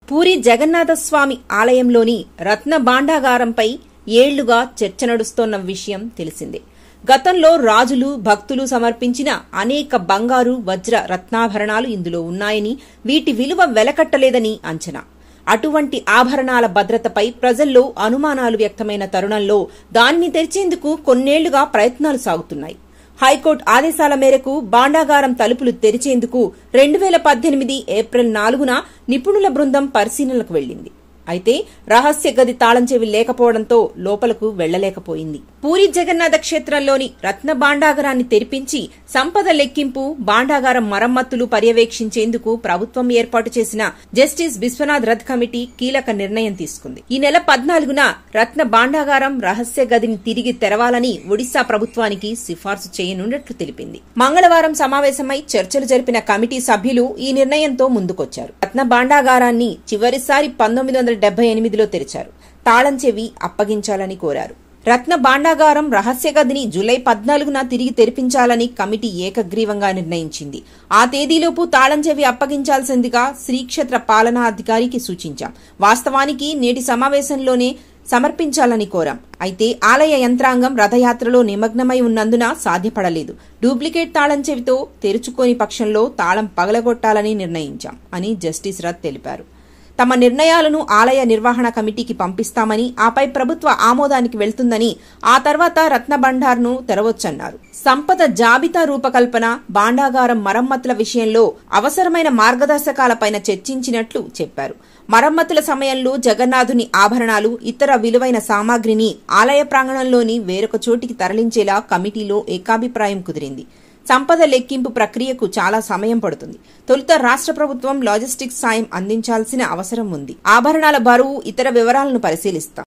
పూరి జగన్నాథస్వామి ఆలయంలోని రత్న భాండాగారంపై ఏళ్లుగా చర్చ నడుస్తోన్న విషయం తెలిసిందే. గతంలో రాజులు, భక్తులు సమర్పించిన అనేక బంగారు, వజ్ర, రత్నాభరణాలు ఇందులో ఉన్నాయని, వీటి విలువ వెలకట్టలేదని అంచనా. అటువంటి ఆభరణాల భద్రతపై ప్రజల్లో అనుమానాలు వ్యక్తమైన తరుణంలో దాన్ని తెరిచేందుకు కొన్నేళ్లుగా ప్రయత్నాలు సాగుతున్నాయి. హైకోర్టు ఆదేశాల మేరకు భాండాగారం తలుపులు తెరిచేందుకు 2018 ఏప్రిల్ 4న నిపుణుల బృందం పరిశీలనలకు వెళ్లింది. అయితే రహస్య గది తాళం చెవి లేకపోవడంతో లోపలకు వెళ్లలేకపోయింది. పూరి జగన్నాథ క్షేత్రంలోని రత్న భాండాగారాన్ని తెరిపించి సంపద లెక్కింపు, భాండాగారం మరమ్మతులు పర్యవేక్షించేందుకు ప్రభుత్వం ఏర్పాటు చేసిన జస్టిస్ విశ్వనాథ్ రథ్ కమిటీ కీలక నిర్ణయం తీసుకుంది. ఈ నెల 14న రత్న భాండాగారం రహస్య గదిని తిరిగి తెరవాలని ఒడిశా ప్రభుత్వానికి సిఫార్సు చేయనున్నట్లు తెలిపింది. మంగళవారం సమావేశమై చర్చలు జరిపిన కమిటీ సభ్యులు ఈ నిర్ణయంతో ముందుకొచ్చారు. రత్న భాండాగారాన్ని చివరిసారి 1978లో తెరిచారు. తాళం చెవి అప్పగించాలని కోరారు. రత్న భాండాగారం రహస్య గదిని జూలై 14న తిరిగి తెరిపించాలని కమిటీ ఏకగ్రీవంగా నిర్ణయించింది. ఆ తేదీలోపు తాళం చెవి అప్పగించాల్సిందిగా శ్రీక్షేత్ర పాలనాధికారికి సూచించాం. వాస్తవానికి నేటి సమావేశంలోనే సమర్పించాలని కోరాం. అయితే ఆలయ యంత్రాంగం రథయాత్రలో నిమగ్నమై ఉన్నందున సాధ్యపడలేదు. డూప్లికేట్ తాళం చెవితో తెరుచుకోని పక్షంలో తాళం పగలగొట్టాలని నిర్ణయించాం అని జస్టిస్ రథ్ తెలిపారు. తమ నిర్ణయాలను ఆలయ నిర్వహణ కమిటీకి పంపిస్తామని, ఆపై ప్రభుత్వ ఆమోదానికి వెళ్తుందని, ఆ తర్వాత రత్న భండార్ను తెరవొచ్చన్నారు. సంపద జాబితా రూపకల్పన, భాండాగారం మరమ్మతుల విషయంలో అవసరమైన మార్గదర్శకాలపైన చర్చించినట్లు చెప్పారు. మరమ్మతుల సమయంలో జగన్నాథుని ఆభరణాలు, ఇతర విలువైన సామాగ్రిని ఆలయ ప్రాంగణంలోని వేరొక చోటికి తరలించేలా కమిటీలో ఏకాభిప్రాయం కుదిరింది. సంపద లెక్కింపు ప్రక్రియకు చాలా సమయం పడుతుంది. తొలుత రాష్ట్ర ప్రభుత్వం లాజిస్టిక్స్ సాయం అందించాల్సిన అవసరం ఉంది. ఆభరణాల బరువు, ఇతర వివరాలను పరిశీలిస్తాం.